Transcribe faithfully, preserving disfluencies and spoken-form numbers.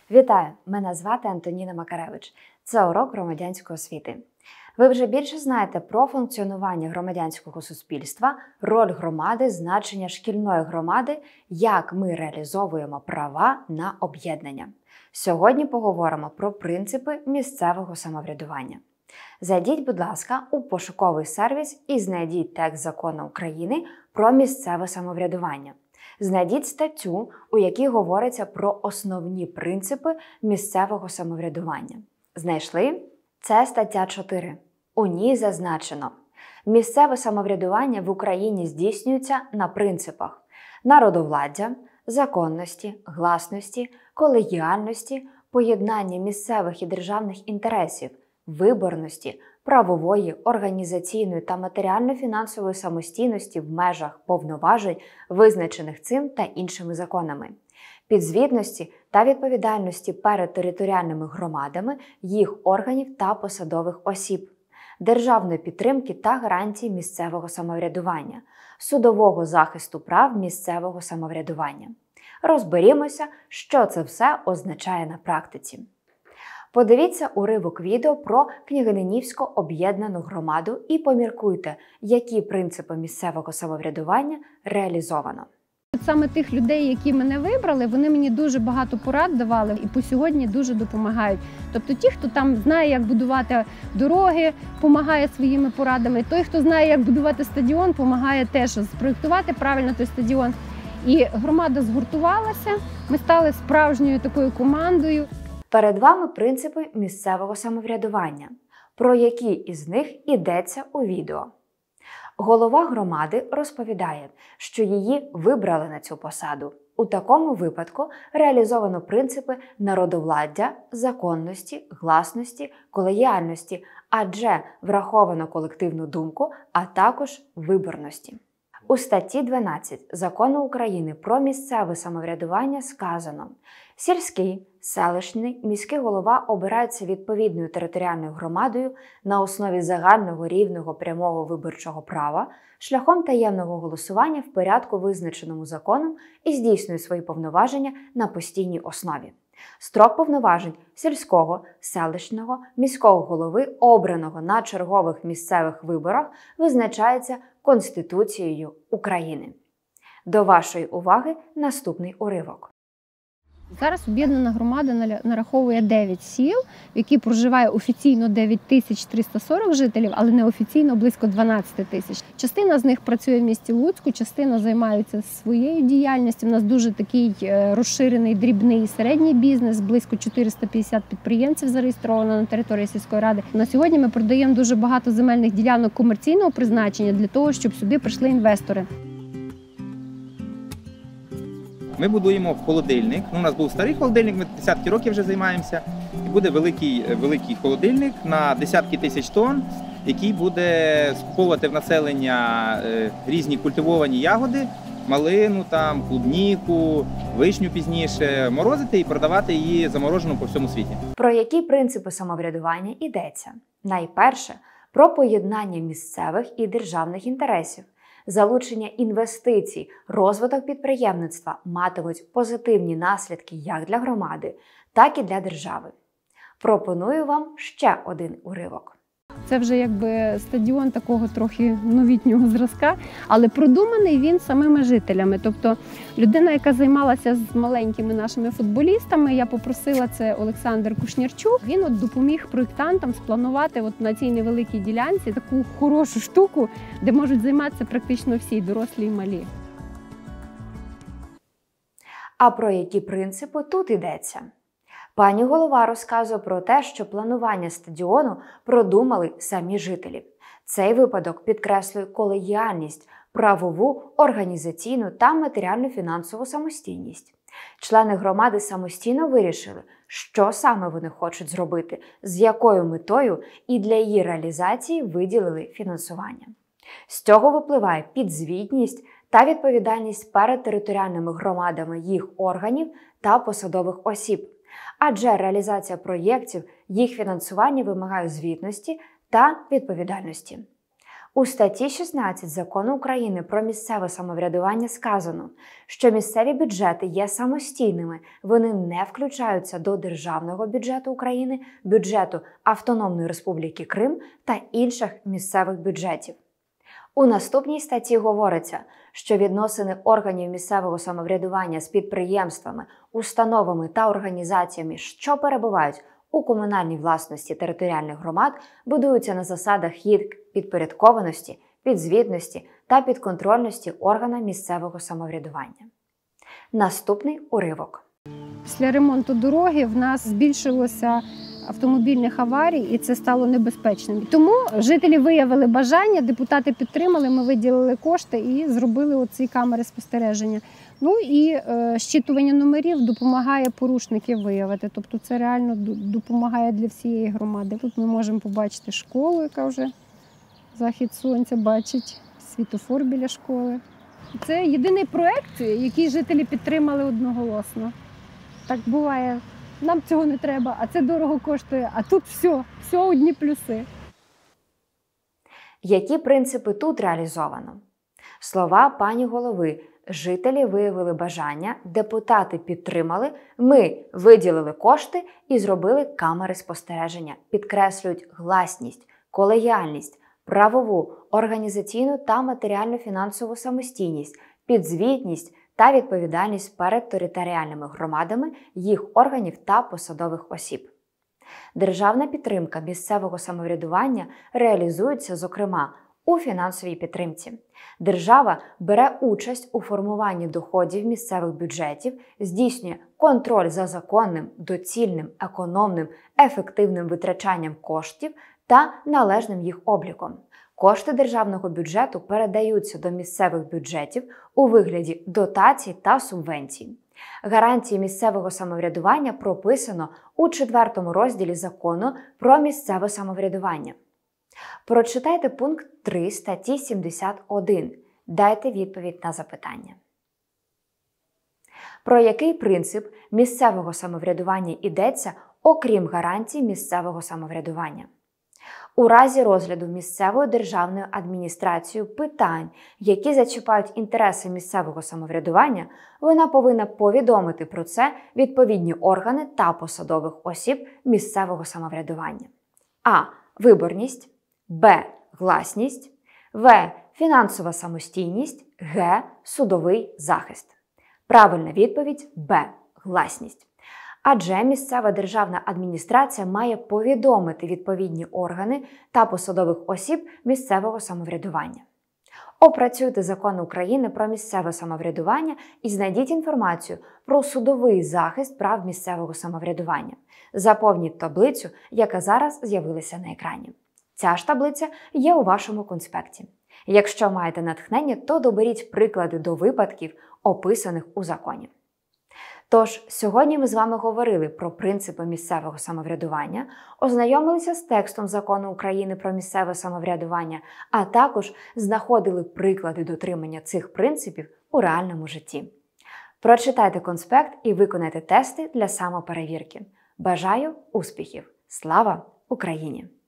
Вітаю! Мене звати Антоніна Макаревич. Це урок громадянської освіти. Ви вже більше знаєте про функціонування громадянського суспільства, роль громади, значення шкільної громади, як ми реалізовуємо права на об'єднання. Сьогодні поговоримо про принципи місцевого самоврядування. Зайдіть, будь ласка, у пошуковий сервіс і знайдіть текст Закону України про місцеве самоврядування. Знайдіть статтю, у якій говориться про основні принципи місцевого самоврядування. Знайшли? Це стаття чотири. У ній зазначено: місцеве самоврядування в Україні здійснюється на принципах народовладдя, законності, гласності, колегіальності, поєднання місцевих і державних інтересів, виборності, правової, організаційної та матеріально-фінансової самостійності в межах повноважень, визначених цим та іншими законами, підзвітності та відповідальності перед територіальними громадами, їх органів та посадових осіб, державної підтримки та гарантій місцевого самоврядування, судового захисту прав місцевого самоврядування. Розберімося, що це все означає на практиці. Подивіться уривок відео про Княгининівську об'єднану громаду і поміркуйте, які принципи місцевого самоврядування реалізовано. Саме тих людей, які мене вибрали, вони мені дуже багато порад давали і по сьогодні дуже допомагають. Тобто ті, хто там знає, як будувати дороги, допомагає своїми порадами. Той, хто знає, як будувати стадіон, допомагає теж спроєктувати правильно той стадіон. І громада згуртувалася, ми стали справжньою такою командою. Перед вами принципи місцевого самоврядування, про які із них йдеться у відео. Голова громади розповідає, що її вибрали на цю посаду. У такому випадку реалізовано принципи народовладдя, законності, гласності, колегіальності, адже враховано колективну думку, а також виборності. У статті дванадцять Закону України про місцеве самоврядування сказано: сільський, селищний, міський голова обирається відповідною територіальною громадою на основі загального рівного прямого виборчого права шляхом таємного голосування в порядку, визначеному законом, і здійснює свої повноваження на постійній основі. Строк повноважень сільського, селищного, міського голови, обраного на чергових місцевих виборах, визначається Конституцією України. До вашої уваги наступний уривок. Зараз об'єднана громада нараховує дев'ять сіл, в якій проживає офіційно дев'ять тисяч триста сорок жителів, але неофіційно близько дванадцять тисяч. Частина з них працює в місті Луцьку, частина займаються своєю діяльністю. У нас дуже такий розширений дрібний і середній бізнес, близько чотириста п'ятдесят підприємців зареєстровано на території сільської ради. На сьогодні ми продаємо дуже багато земельних ділянок комерційного призначення для того, щоб сюди прийшли інвестори. Ми будуємо холодильник. Ну, у нас був старий холодильник, ми десятки років вже займаємося. І буде великий, великий холодильник на десятки тисяч тонн, який буде скуповувати в населення е, різні культивовані ягоди, малину, там, клубніку, вишню пізніше, морозити і продавати її заморожену по всьому світі. Про які принципи самоврядування йдеться? Найперше, про поєднання місцевих і державних інтересів. Залучення інвестицій, розвиток підприємництва матимуть позитивні наслідки як для громади, так і для держави. Пропоную вам ще один уривок. Це вже якби стадіон такого трохи новітнього зразка, але продуманий він самими жителями. Тобто людина, яка займалася з маленькими нашими футболістами, я попросила, це Олександр Кушнірчук, він от допоміг проєктантам спланувати от на цій невеликій ділянці таку хорошу штуку, де можуть займатися практично всі, дорослі і малі. А про які принципи тут йдеться? Пані голова розказує про те, що планування стадіону продумали самі жителі. Цей випадок підкреслює колегіальність, правову, організаційну та матеріально-фінансову самостійність. Члени громади самостійно вирішили, що саме вони хочуть зробити, з якою метою, і для її реалізації виділили фінансування. З цього випливає підзвітність та відповідальність перед територіальними громадами їх органів та посадових осіб. Адже реалізація проєктів, їх фінансування вимагає звітності та відповідальності. У статті шістнадцять Закону України про місцеве самоврядування сказано, що місцеві бюджети є самостійними, вони не включаються до Державного бюджету України, бюджету Автономної Республіки Крим та інших місцевих бюджетів. У наступній статті говориться, що відносини органів місцевого самоврядування з підприємствами, установами та організаціями, що перебувають у комунальній власності територіальних громад, будуються на засадах їх підпорядкованості, підзвітності та підконтрольності органам місцевого самоврядування. Наступний уривок. Після ремонту дороги в нас збільшилося автомобільних аварій, і це стало небезпечним. Тому жителі виявили бажання, депутати підтримали, ми виділили кошти і зробили оці камери спостереження. Ну і е, щитування номерів допомагає порушників виявити. Тобто це реально допомагає для всієї громади. Тут ми можемо побачити школу, яка вже захід сонця бачить, світлофор біля школи. Це єдиний проєкт, який жителі підтримали одноголосно. Так буває. Нам цього не треба, а це дорого коштує, а тут все, все одні плюси. Які принципи тут реалізовано? Слова пані голови. Жителі виявили бажання, депутати підтримали, ми виділили кошти і зробили камери спостереження. Підкреслюють гласність, колегіальність, правову, організаційну та матеріально-фінансову самостійність, підзвітність та відповідальність перед територіальними громадами, їх органів та посадових осіб. Державна підтримка місцевого самоврядування реалізується, зокрема, у фінансовій підтримці. Держава бере участь у формуванні доходів місцевих бюджетів, здійснює контроль за законним, доцільним, економним, ефективним витрачанням коштів та належним їх обліком. Кошти державного бюджету передаються до місцевих бюджетів у вигляді дотацій та субвенцій. Гарантії місцевого самоврядування прописано у четвертому розділі Закону про місцеве самоврядування. Прочитайте пункт три статті сімдесят один. Дайте відповідь на запитання. Про який принцип місцевого самоврядування йдеться, окрім гарантій місцевого самоврядування? У разі розгляду місцевою державною адміністрацією питань, які зачіпають інтереси місцевого самоврядування, вона повинна повідомити про це відповідні органи та посадових осіб місцевого самоврядування. А. Виборність. Б. Гласність. В. Фінансова самостійність. Г. Судовий захист. Правильна відповідь – Б. Гласність. Адже місцева державна адміністрація має повідомити відповідні органи та посадових осіб місцевого самоврядування. Опрацюйте Закон України про місцеве самоврядування і знайдіть інформацію про судовий захист прав місцевого самоврядування. Заповніть таблицю, яка зараз з'явилася на екрані. Ця ж таблиця є у вашому конспекті. Якщо маєте натхнення, то доберіть приклади до випадків, описаних у законі. Тож, сьогодні ми з вами говорили про принципи місцевого самоврядування, ознайомилися з текстом Закону України про місцеве самоврядування, а також знаходили приклади дотримання цих принципів у реальному житті. Прочитайте конспект і виконайте тести для самоперевірки. Бажаю успіхів! Слава Україні!